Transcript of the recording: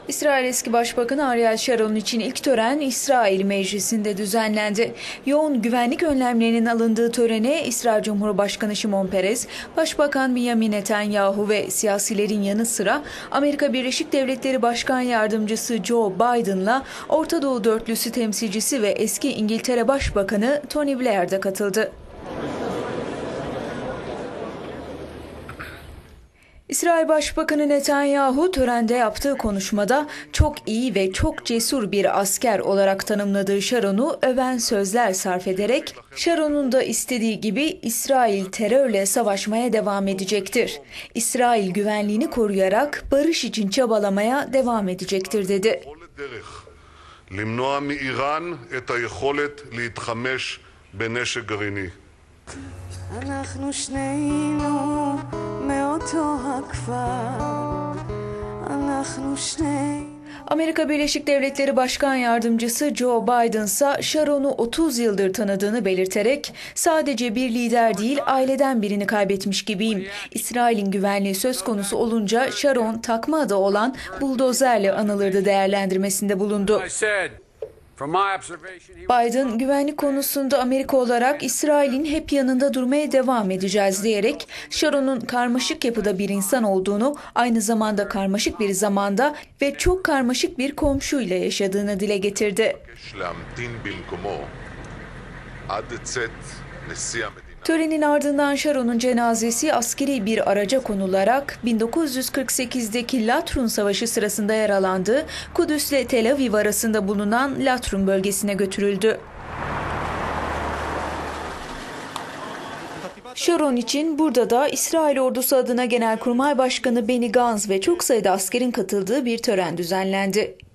İsrail eski Başbakanı Ariel Sharon için ilk tören İsrail Meclisi'nde düzenlendi. Yoğun güvenlik önlemlerinin alındığı törene İsrail Cumhurbaşkanı Şimon Peres, Başbakan Benjamin Netanyahu ve siyasilerin yanı sıra Amerika Birleşik Devletleri Başkan Yardımcısı Joe Biden'la Orta Doğu Dörtlüsü temsilcisi ve eski İngiltere Başbakanı Tony Blair de katıldı. İsrail Başbakanı Netanyahu törende yaptığı konuşmada çok iyi ve çok cesur bir asker olarak tanımladığı Sharon'u öven sözler sarf ederek Sharon'un da istediği gibi İsrail terörle savaşmaya devam edecektir. İsrail güvenliğini koruyarak barış için çabalamaya devam edecektir dedi. Amerika Birleşik Devletleri Başkan Yardımcısı Joe Biden ise Sharon'u 30 yıldır tanıdığını belirterek sadece bir lider değil aileden birini kaybetmiş gibiyim. İsrail'in güvenliği söz konusu olunca Sharon takma adı olan buldozerle anılırdı değerlendirmesinde bulundu. Biden güvenlik konusunda Amerika olarak İsrail'in hep yanında durmaya devam edeceğiz diyerek Sharon'un karmaşık yapıda bir insan olduğunu, aynı zamanda karmaşık bir zamanda ve çok karmaşık bir komşuyla yaşadığını dile getirdi. Törenin ardından Sharon'un cenazesi askeri bir araca konularak 1948'deki Latrun Savaşı sırasında yaralandığı Kudüs ile Tel Aviv arasında bulunan Latrun bölgesine götürüldü. Sharon için burada da İsrail ordusu adına Genelkurmay Başkanı Benny Gantz ve çok sayıda askerin katıldığı bir tören düzenlendi.